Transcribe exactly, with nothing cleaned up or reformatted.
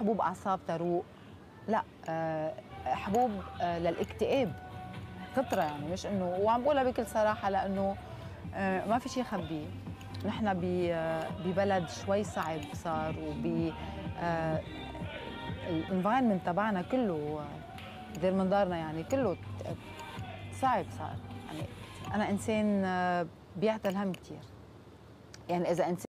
حبوب اعصاب تروق، لا آه حبوب آه للاكتئاب كثره، يعني مش انه، وعم بقولها بكل صراحه لانه آه ما في شيء خبيه. نحن ببلد شوي صعب صار، وب الانفايرمنت تبعنا كله دير منظارنا يعني كله صعب صار. يعني انا انسان بيعتل هم كثير، يعني اذا انسان